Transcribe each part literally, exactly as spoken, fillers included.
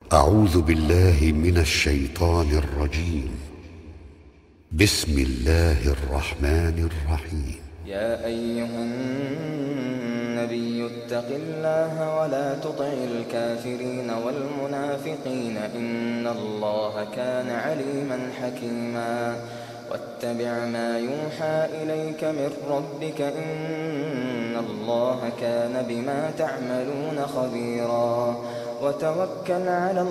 أعوذ بالله من الشيطان الرجيم. بسم الله الرحمن الرحيم. يا أيها النبي اتق الله ولا تطع الكافرين والمنافقين إن الله كان عليما حكيما واتبع ما يوحى إليك من ربك إن الله كان بما تعملون خبيرا وتوكل على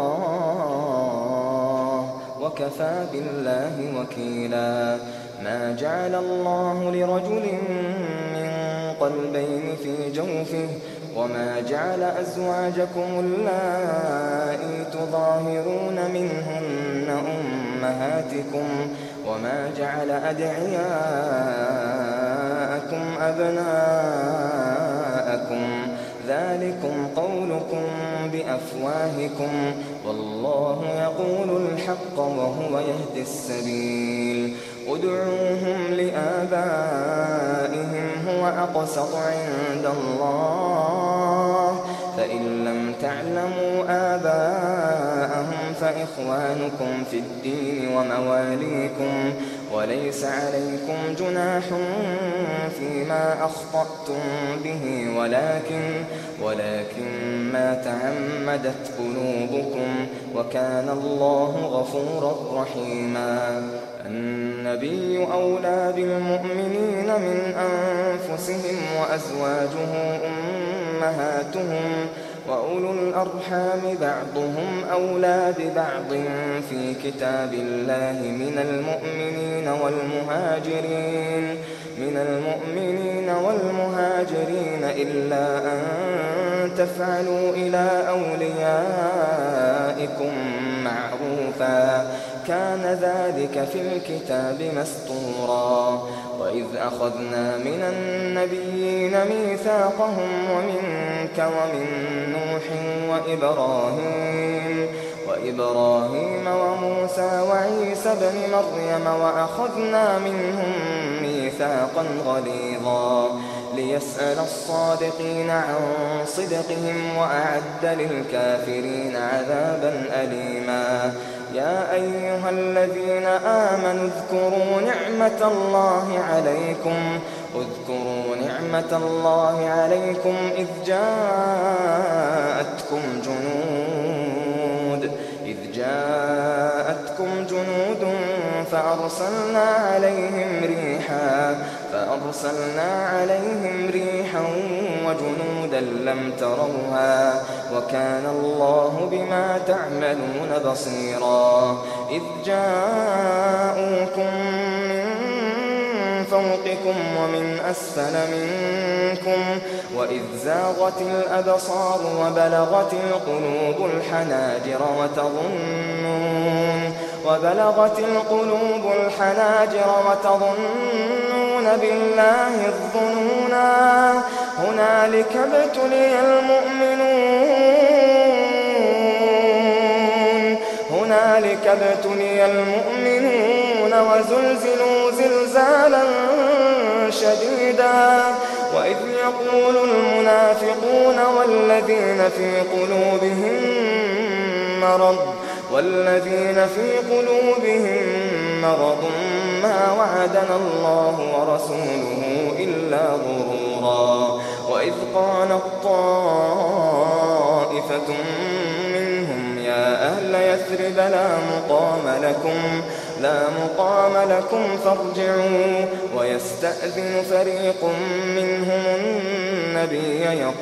الله وكفى بالله وكيلا. ما جعل الله لرجل من قلبين في جوفه وما جعل أزواجكم اللائي تظاهرون منهن أمهاتكم وما جعل أدعياءكم أبناءكم ذلكم قولكم بأفواهكم والله يقول الحق وهو يهدي السبيل. ادعوهم لآبائهم هو أقسط عند الله فإن لم تعلموا آباءهم فإخوانكم في الدين ومواليكم وليس عليكم جناح فيما أخطأتم به ولكن ولكن ما تعمدت قلوبكم وكان الله غفورا رحيما. النبي أولى بالمؤمنين من أنفسهم وأزواجه أمهاتهم وأولو الأرحام بعضهم أولى ببعض في كتاب الله من المؤمنين والمهاجرين من المؤمنين والمهاجرين إلا أن تفعلوا إلى أوليائكم معروفا كان ذلك في الكتاب مسطورا. وإذ أخذنا من النبيين ميثاقهم ومنك ومن نوح وإبراهيم وإبراهيم وموسى وعيسى بن مريم وأخذنا منهم ميثاقا غليظا ليسأل الصادقين عن صدقهم وأعد للكافرين عذابا أليما. يا أيها الذين آمنوا اذكروا نعمة الله عليكم اذكروا نعمة الله عليكم إذ جاءتكم جنود إذ جاءتكم جنود فأرسلنا عليهم ريحا فأرسلنا عليهم ريحا وجنودا لم تروها وكان الله بما تعملون بصيرا. إذ جاءوكم من فوقكم ومن أسفل منكم وإذ زاغت الأبصار وبلغت القلوب الحناجر وتظنون وبلغت القلوب الحناجر وتظنون بالله الظنونا هنالك ابتلي المؤمنون هنالك ابتلي المؤمنون وزلزلوا زلزالا شديدا. وإذ يقول المنافقون والذين في قلوبهم مرض والذين في قلوبهم مرض ما وعدنا الله ورسوله إلا غرورا. وإذ قالت طائفة منهم يا أهل يثرب لا مقام لكم لا مقام لكم فارجعوا ويستأذن فريق منهم النبي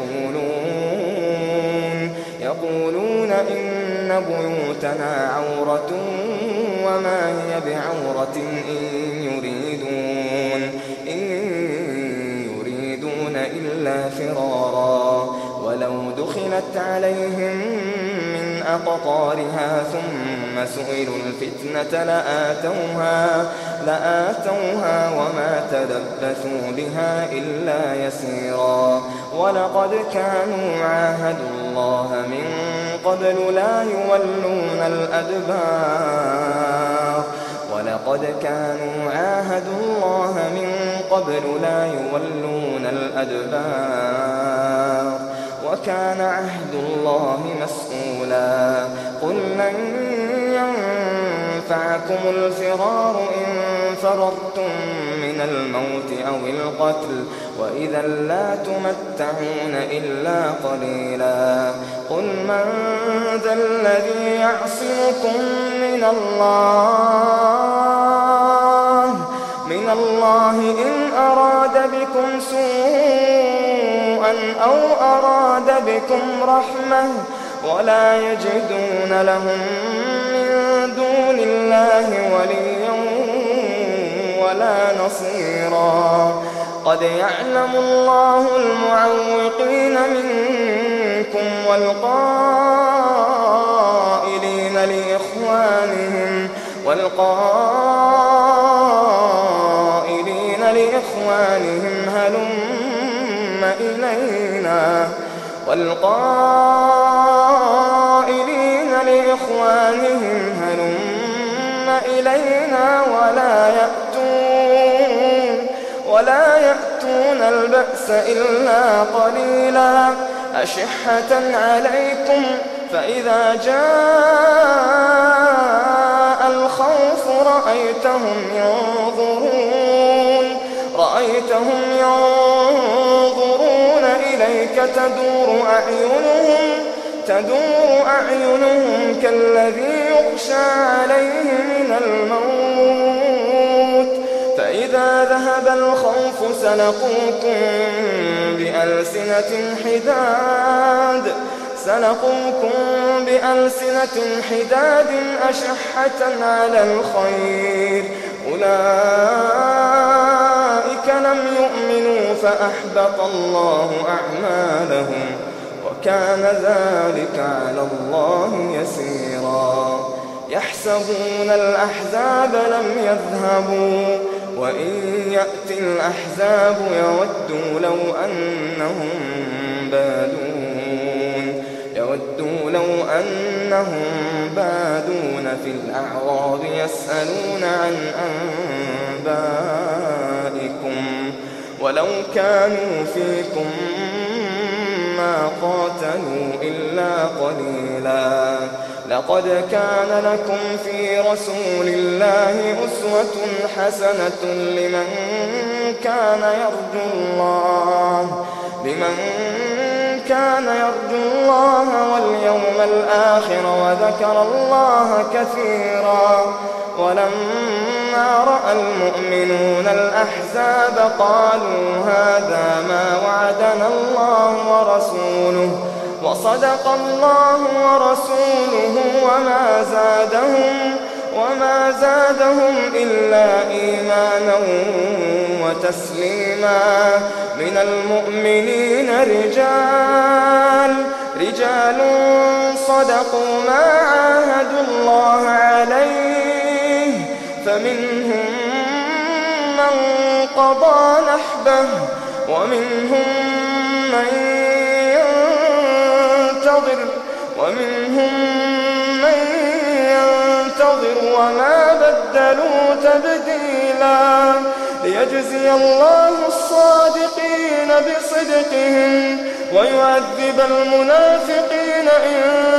يقولون يقولون إن بيوتنا عورة وما هي بعورة إن يريدون إن يريدون إلا فرارا ولو دخلت عليهم من أقطارها ثم سئلوا الفتنة لآتوها لآتوها وما تلبثوا بها إلا يسيرا. ولقد كانوا عاهدوا الله من قبل لا يولون الأدبار ولقد كانوا عاهدوا الله من قبل لا يولون الأدبار وكان عهد الله مسؤولا قل لن ينفعكم الفرار إن فررتم من الموت أو القتل وإذا لا تمتعون إلا قليلا قل من ذا الذي يعصمكم من الله من الله إن أراد بكم سوءا أو أراد بكم رحمة ولا يجدون لهم من دون الله وليا ولا نصيرا قد يعلم الله المعوقين منكم والقائلين لإخوانهم والقائلين لإخوانهم هلم إلينا والقائلين لإخوانهم هلم إلينا ولا يأتون ولا يأتون البأس إلا قليلا أشحة عليكم فإذا جاء الخوف رأيتهم ينظرون رأيتهم ينظرون إليك تدور أعينهم تدور أعينهم كالذي يغشى عليه من الموت فإذا ذهب الخوف سلقوكم بألسنة حداد سلقوكم بألسنة حداد أشحة على الخير أولئك لم يؤمنوا فأحبط الله أعمالهم وكان ذلك على الله يسيرا يحسبون الأحزاب لم يذهبوا وإن يأتي الأحزاب يودوا لو أنهم بادون يودوا لو أنهم بادون في الأعراب يسألون عن أنبائكم ولو كانوا فيكم ما قاتلوا إلا قليلا لقد كان لكم في رسول الله أسوة حسنة لمن كان يرجو الله لمن كان يرجو الله واليوم الآخر وذكر الله كثيرا ولما رأى المؤمنون الأحزاب قالوا هذا ما وعدنا الله ورسوله وصدق الله ورسوله وما زادهم وما زادهم إلا إيمانا وتسليما من المؤمنين رجال رجال صدقوا ما عاهدوا الله عليه فمنهم من قضى نحبه ومنهم من ينتظر ومنهم من ينتظر وما بدلوا تبديلا ليجزي الله الصادقين بصدقهم ويعذب المنافقين إن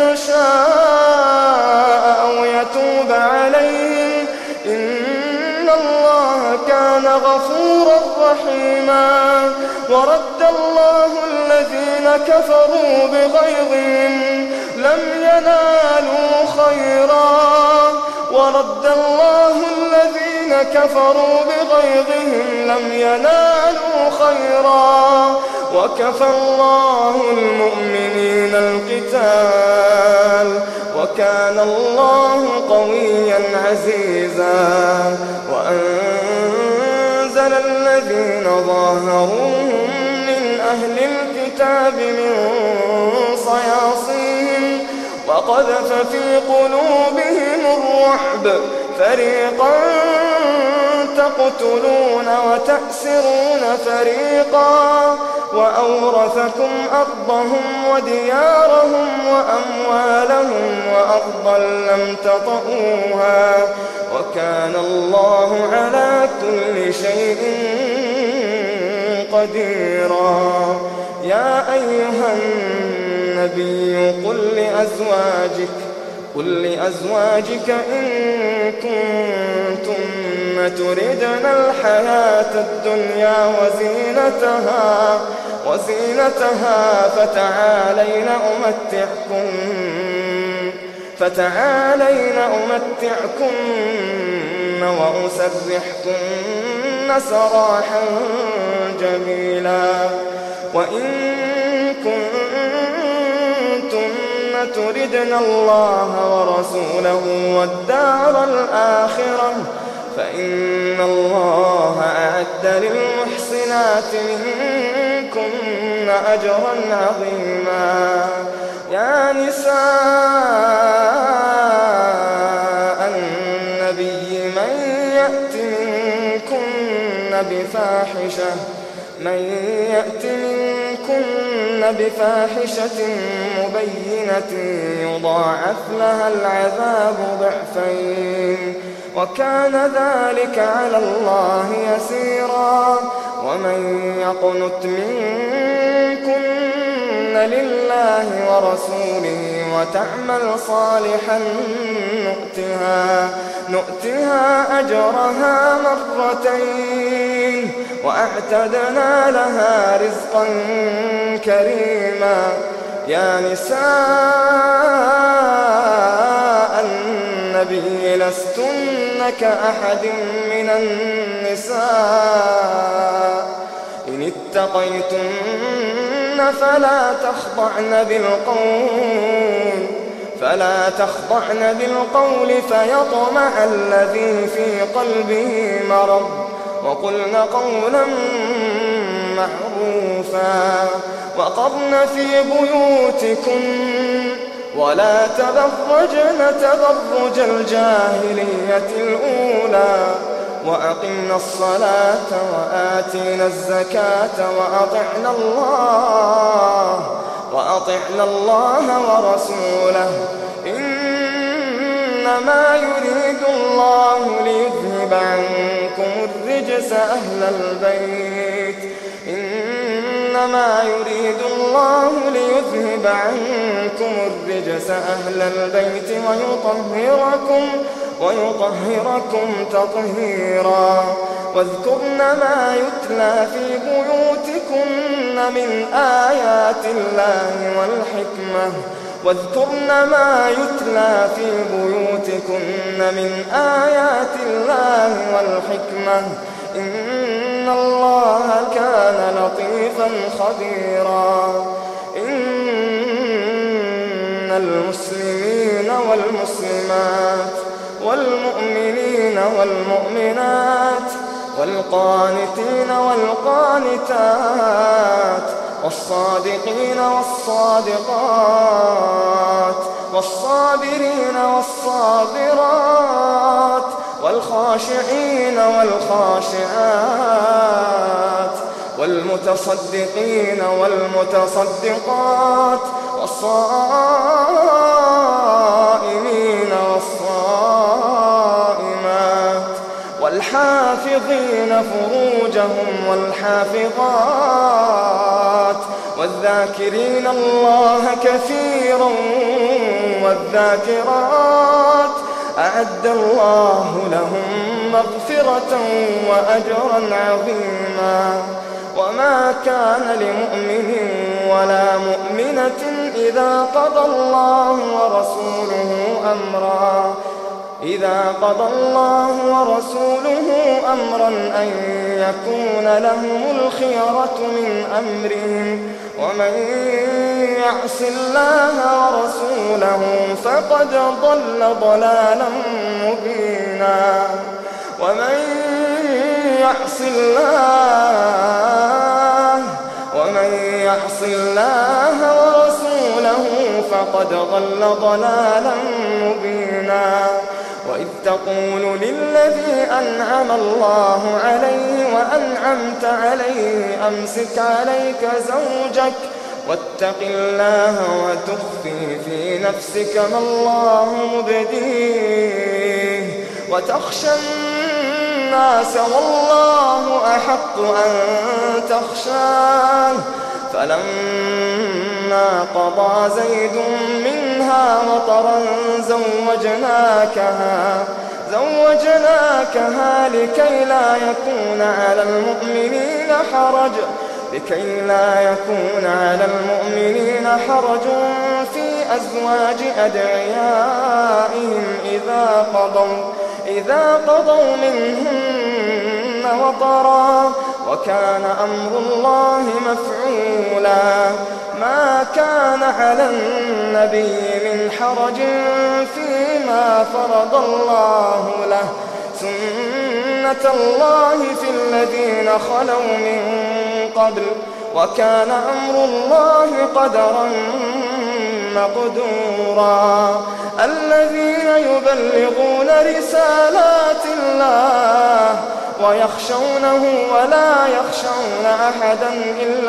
شاء أو يتوب عليهم إن الله كان غفورا رحيما ورد الله الذين كفروا بغيظهم لم ينالوا خيرا ورد الله الذين كفروا بغيظهم لم ينالوا خيرا وكفى الله المؤمنين القتال وكان الله قويا عزيزا وأنزل الذين ظاهروهم من أهل الكتاب من صياصيهم وقذف في قلوبهم الرعب فريقا تقتلون وتأسرون فريقا وأورثكم أرضهم وديارهم وأموالهم وأرضا لم تطئوها وكان الله على كل شيء قديرا يا أيها النبي قل لأزواجك قل لأزواجك إن كنتن تردن الحياة الدنيا وزينتها وزينتها فتعالين أمتعكن فتعالين أمتعكن وأسرحكن سراحا جميلا وإن كنتن تردن الله ورسوله والدار الآخرة فإن الله أعد للمحسنات منكن أجرا عظيما يا نساء النبي من يأت منكن بفاحشة من يأت منكن بفاحشة مبينة يضاعف لها العذاب ضعفين وكان ذلك على الله يسيرا ومن يقنت منكن لله ورسوله وتعمل صالحا نؤتها نؤتها أجرها مرتين وأعتدنا لها رزقا كريما يا نساء النبي لستن كأحد من النساء إن اتقيتن فلا تخضعن بالقول فلا تخضعن بالقول فيطمع الذي في قلبه مرض وقلن قولا معروفا وقرن في بيوتكن ولا تبرجن تبرج الجاهلية الأولى وأقمنا الصلاة وآتينا الزكاة وأطعنا الله وأطعنا الله ورسوله إنما يريد الله ليذهب عنكم الرجس أهل البيت إنما يريد الله ليذهب عنكم الرجس أهل البيت ويطهركم ويطهركم تطهيرا واذكرن ما يتلى في بيوتكن من آيات الله والحكمة واذكرن ما يتلى في بيوتكن من آيات الله والحكمة إن الله كان لطيفا خبيرا إن المسلمين والمسلمات والمؤمنين والمؤمنات والقانتين والقانتات والصادقين والصادقات والصابرين والصابرات والخاشعين والخاشعات والمتصدقين والمتصدقات والصائمين والصائمات والحافظين فروجهم والحافظات والذاكرين الله كثيرا والذاكرات أعد الله لهم مغفرة وأجرا عظيما وما كان لمؤمن ولا مؤمنة إذا قضى الله ورسوله أمرا إذا قضى الله ورسوله أمرا أن يكون لهم الخيرة من أمرهم ومن يعص الله ورسوله فقد ضل ضلالا مبينا ومن يعص الله ومن يعص الله ورسوله فقد ضل ضلالا مبينا وإذ تقول للذي أنعم الله عليه وأنعمت عليه أمسك عليك زوجك واتق الله وتخفي في نفسك ما الله مبديه وتخشى الناس والله أحق أن تخشاه فلما قضى زيد منها وطرا زوجناكها زوجناكها لكي لا يكون على المؤمنين حرج لكي لا يكون على المؤمنين حرج في أزواج أدعيائهم إذا قضوا إذا قضوا منهن وطرا وكان أمر الله مفعولا ما كان على النبي من حرج فيما فرض الله له سنة الله في الذين خلوا من قبل وكان أمر الله قدرا مقدورا الذين يبلغون رسالات الله ويخشونه ولا يخشون أحدا إلا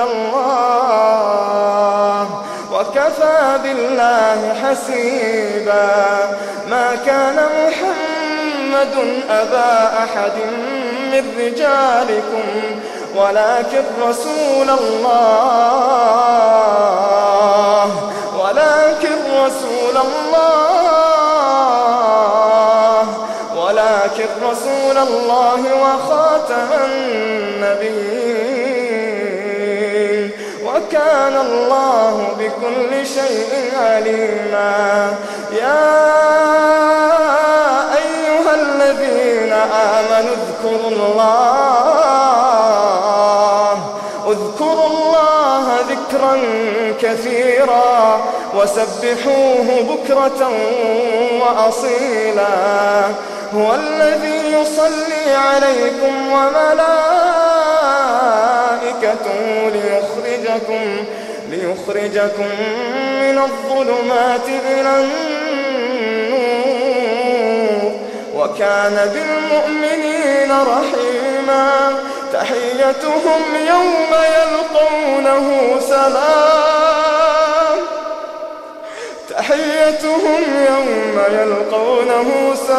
الله وكفى بالله حسيبا ما كان محمد أبا أحد من رجالكم ولكن رسول الله ولكن رسول الله ولكن رسول الله وخاتم النبيين وكان الله بكل شيء عليما يا أيها الذين آمنوا اذكروا الله اذكروا الله ذكرا كثيرا وسبحوه بكرة وأصيلا هو الذي يصلي عليكم وملائكته ليخرجكم ليخرجكم من الظلمات إلى النور وكان بالمؤمنين رحيما تحيتهم يوم يلقونه سلام تحيتهم يوم يلقونه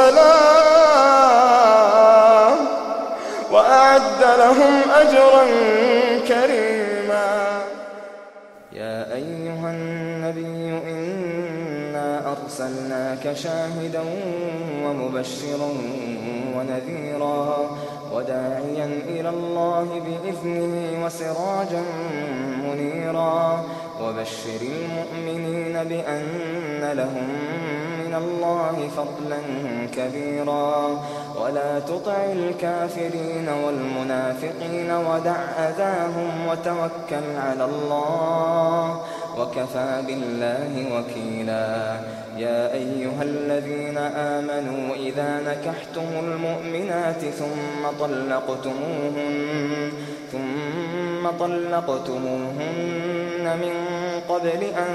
سلام وأعد لهم أجرا كريما يا أيها النبي إنا أرسلناك شاهدا ومبشرا ونذيرا وداعيا إلى الله بإذنه وسراجا منيرا وبشر المؤمنين بأن لهم من الله فضلا كبيرا ولا تطع الكافرين والمنافقين ودع أذاهم وتوكل على الله وكفى بالله وكيلا يا أيها الذين آمنوا إذا نكحتم المؤمنات ثم طلقتموهن ثم طلقتموهن من قبل أن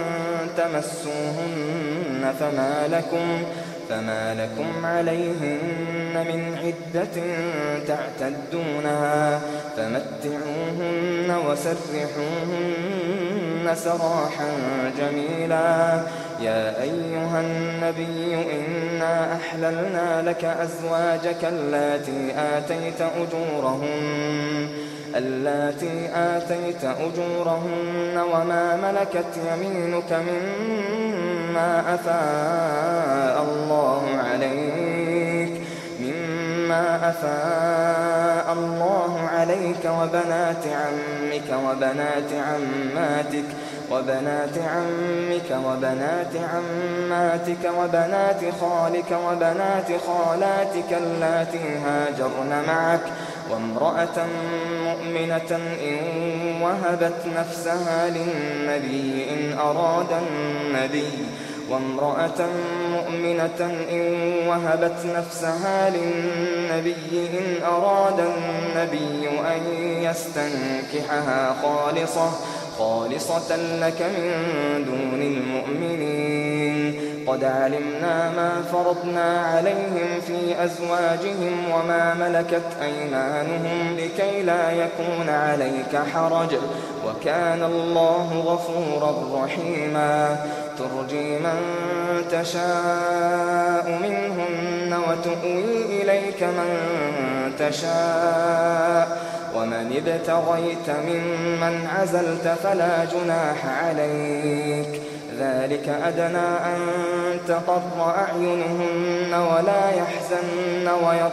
تمسوهن فما لكم فما لكم عليهن من عدة تعتدونها فمتعوهن وسرحوهن سراحا جميلا يا أيها النبي إنا أحللنا لك أزواجك اللاتي آتيت أجورهن اللاتي آتيت أجورهن وما ملكت يمينك مما أفاء الله عليك مما أفاء الله عليك وبنات عمك وبنات عماتك وبنات عمك وبنات عماتك وبنات خالك وبنات خالاتك اللاتي هاجرن معك وامرأة مؤمنة إن وهبت نفسها للنبي إن أراد النبي وامرأة مؤمنة إن وهبت نفسها للنبي إن أراد النبي أن يستنكحها خالصة خالصة لك من دون المؤمنين قد علمنا ما فرضنا عليهم في أزواجهم وما ملكت أيمانهم لكي لا يكون عليك حرج وكان الله غفورا رحيما ترجي من تشاء منهن وتؤوي إليك من تشاء ومن ابتغيت ممن عزلت فلا جناح عليك ذلك أدنى أن تقر أعينهن ولا يحزن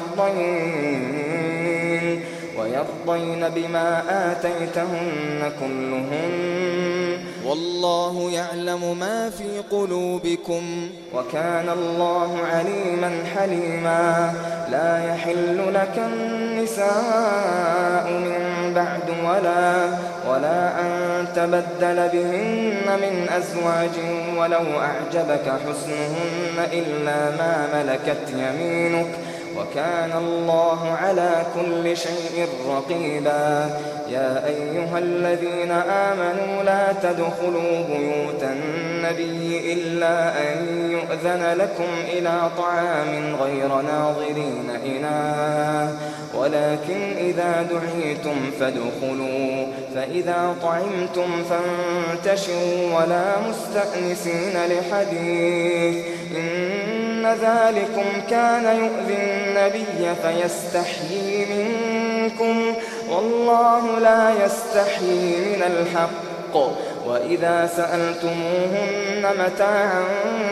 ويرضين ويرضين بما آتيتهن كلهن والله يعلم ما في قلوبكم وكان الله عليما حليما لا يحل لك النساء من بعد ولا ولا أن تبدل بهن من أزواج ولو أعجبك حسنهن إلا ما ملكت يمينك وكان الله على كل شيء رقيبا يا أيها الذين آمنوا لا تدخلوا بيوت النبي إلا أن يؤذن لكم إلى طعام غير ناظرين إناه ولكن إذا دعيتم فادخلوا فإذا طعمتم فانتشروا ولا مستأنسين لحديث إن ذلكم كان يؤذي النبي فيستحيي منكم والله لا يستحيي من الحق وإذا سألتموهن متاعا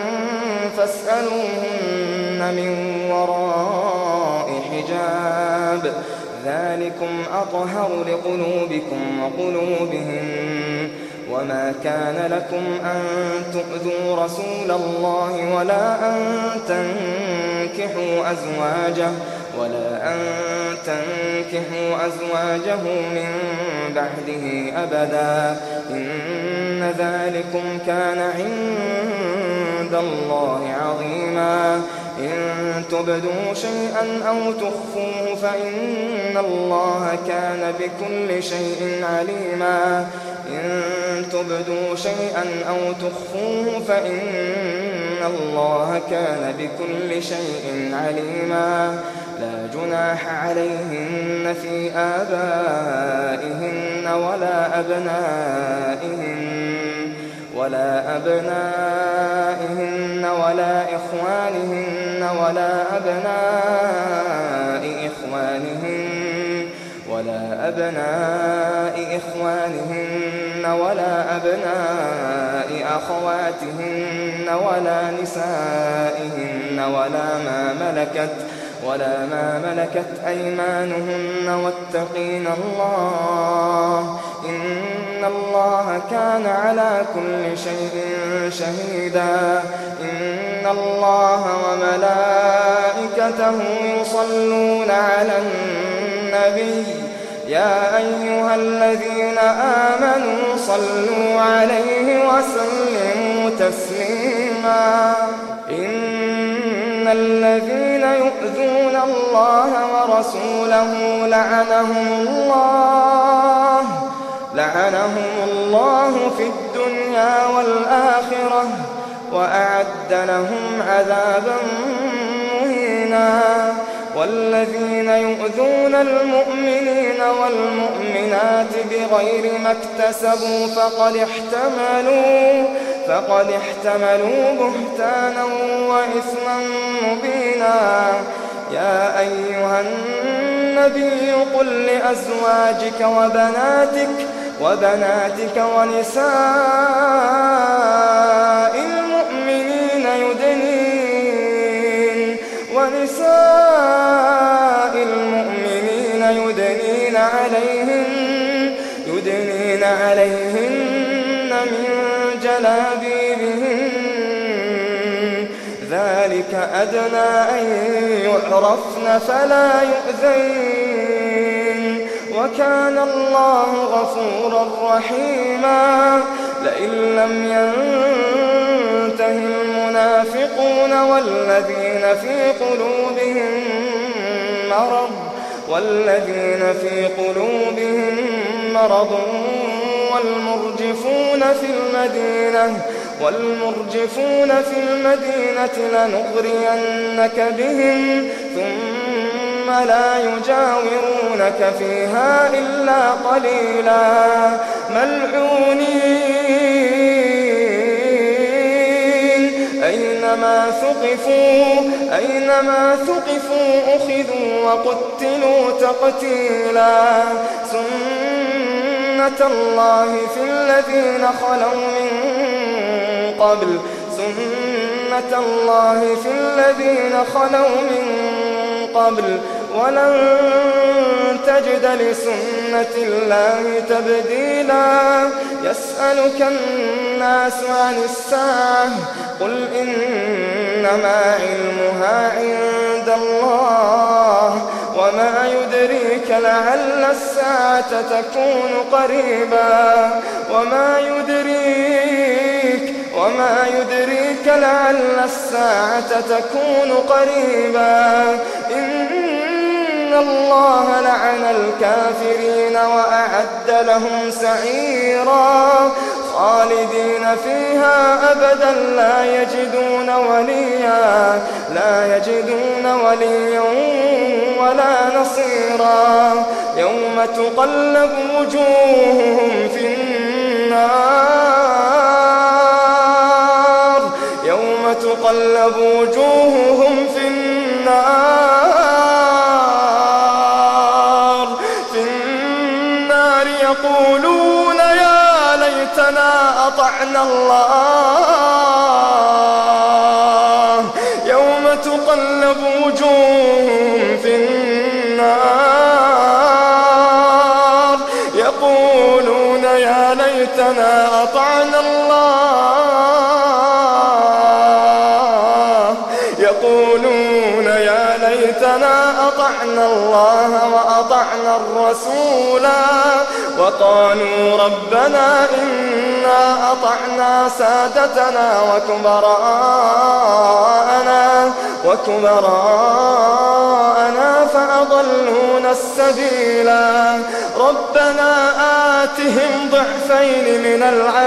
فاسألوهن من وراء حجاب ذلكم أطهر لقلوبكم وقلوبهم وما كان لكم أن تؤذوا رسول الله ولا أن تنكحوا أزواجه ولا أن تنكحوا أزواجه من بعده أبدا إن ذلكم كان عند الله عظيما إن تبدوا شيئا أو تخفوه فإن الله كان بكل شيء عليما إن تبدوا شيئا أو تخفوه فإن الله كان بكل شيء عليما لا جناح عليهن في آبائهن ولا أبنائهن ولا أبنائهن ولا إخوانهن ولا أبناء إخوانهن ولا أبناء إخوانهن ولا أبناء أخواتهن ولا نسائهن ولا ما ملكت ولا ما ملكت أيمانهن واتقين الله إن الله كان على كل شيء شهيدا إن الله وملائكته يصلون على النبي يا أيها الذين آمنوا صلوا عليه وسلموا تسليما إن الذين يؤذون الله ورسوله لعنهم الله لعنهم الله في الدنيا والآخرة وأعد لهم عذابا مهينا والذين يؤذون المؤمنين والمؤمنات بغير ما اكتسبوا فقد احتملوا فقد احتملوا بهتانا وإثما مبينا يا أيها النبي قل لأزواجك وبناتك وبناتك ونساء المؤمنين يدنين ونساء المؤمنين يدنين عليهن يدنين عليهن من جلابيبهن ذلك أدنى أن يعرفن فلا يؤذين وكان الله غفورا رحيما لئن لم ينته المنافقون والذين في قلوبهم مرض والذين في قلوبهم مرض والمرجفون في المدينة والمرجفون في المدينة لنغرينك بهم ثم لا يجاورونك فيها إلا قليلا ملعونين أينما أينما ثقفوا أينما ثقفوا أخذوا وقتلوا تقتيلا سنة الله في الذين خلوا من قبل سنة الله في الذين خلوا من قبل ولن تجد لسنة الله تبديلا يسألك الناس عن الساعة قل إنما علمها عند الله وما يدريك لعل الساعة تكون قريبا وما يدريك وما يدريك لعل الساعة تكون قريبا إن الله لعن الكافرين وأعد لهم سعيرا خالدين فيها أبدا لا يجدون وليا لا يجدون وليا ولا نصيرا يوم تقلب وجوههم في النار يوم تقلب وجوههم في النار في النار يقولون يا ليتنا أطعنا الله يوم تقلب وجوههم في النار يقولون يا ليتنا أطعنا الله يقولون يا ليتنا أطعنا الله وأطعنا الرسولا وقالوا ربنا إنا أطعنا سادتنا وكبراءنا وكبراءنا فأضلونا السبيلا ربنا آتهم ضعفين من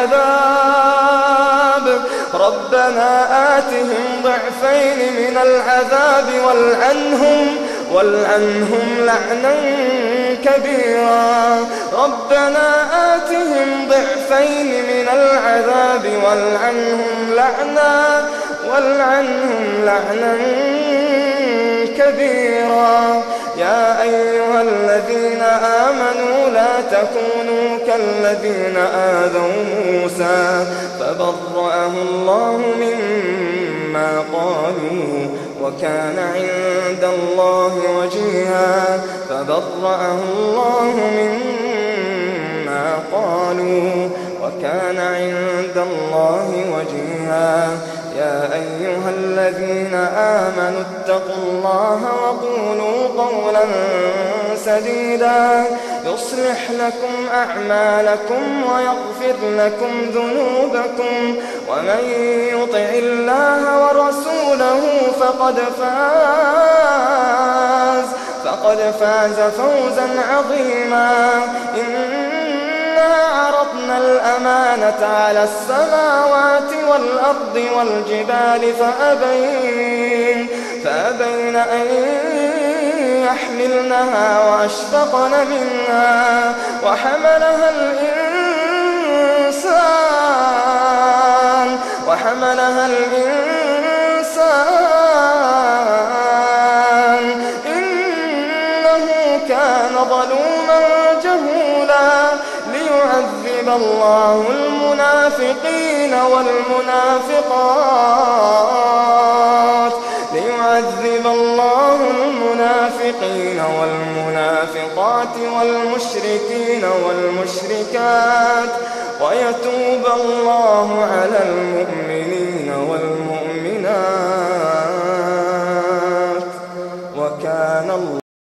العذاب ربنا آتهم ضعفين من العذاب والعنهم والعنهم لعنا كبيرا ربنا آتهم ضعفين من العذاب والعنهم لعنا والعنهم لعنا كبيرا يا أيها الذين آمنوا لا تكونوا كالذين آذوا موسى فبرأه الله مما قالوا وكان عند الله وجيها فبرأه الله مما قالوا وكان عند الله وجيها يا أيها الذين آمنوا اتقوا الله وقولوا قولا سديدا يصلح لكم أعمالكم ويغفر لكم ذنوبكم ومن يطع الله ورسوله فقد فاز فقد فاز فوزا عظيما إنا عرضنا الأمانة على السماوات والأرض والجبال فأبين فأبين أن يحملنها وأشفقن منها وحملها الإنسان وحملها الإنسان إنه كان ظلوما جهولا ليعذب الله المنافقين والمنافقات ليعذب الله المنافقين والمنافقات والمشركين والمشركات ويتوب الله على المؤمنين والمؤمنات وكان الله